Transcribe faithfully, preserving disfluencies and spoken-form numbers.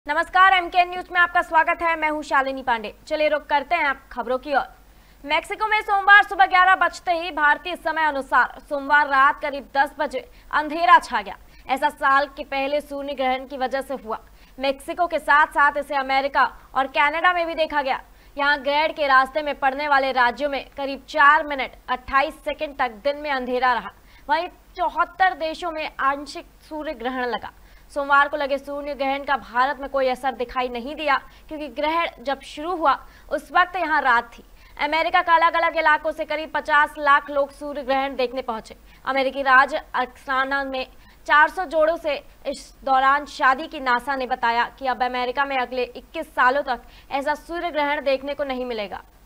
नमस्कार, MKN news में आपका स्वागत है। मैं हूं शालिनी पांडे। चलिए रुक करते हैं आप खबरों की ओर। मेक्सिको में सोमवार सुबह ग्यारह बजते ही भारतीय समय अनुसार सोमवार रात करीब दस बजे अंधेरा छा गया। ऐसा साल के पहले सूर्य ग्रहण की वजह से हुआ। मेक्सिको के साथ साथ इसे अमेरिका और कनाडा में भी देखा गया। यहाँ ग्रहण के रास्ते में पड़ने वाले राज्यों में करीब चार मिनट अट्ठाईस सेकेंड तक दिन में अंधेरा रहा। वहीं चौहत्तर देशों में आंशिक सूर्य ग्रहण लगा। सोमवार को लगे सूर्य ग्रहण का भारत में कोई असर दिखाई नहीं दिया, क्योंकि ग्रहण जब शुरू हुआ उस वक्त यहाँ रात थी। अमेरिका का अलग अलग इलाकों से करीब पचास लाख लोग सूर्य ग्रहण देखने पहुंचे। अमेरिकी राज्य अरिज़ोना में चार सौ जोड़ों से इस दौरान शादी की नासा ने बताया कि अब अमेरिका में अगले इक्कीस सालों तक ऐसा सूर्य ग्रहण देखने को नहीं मिलेगा।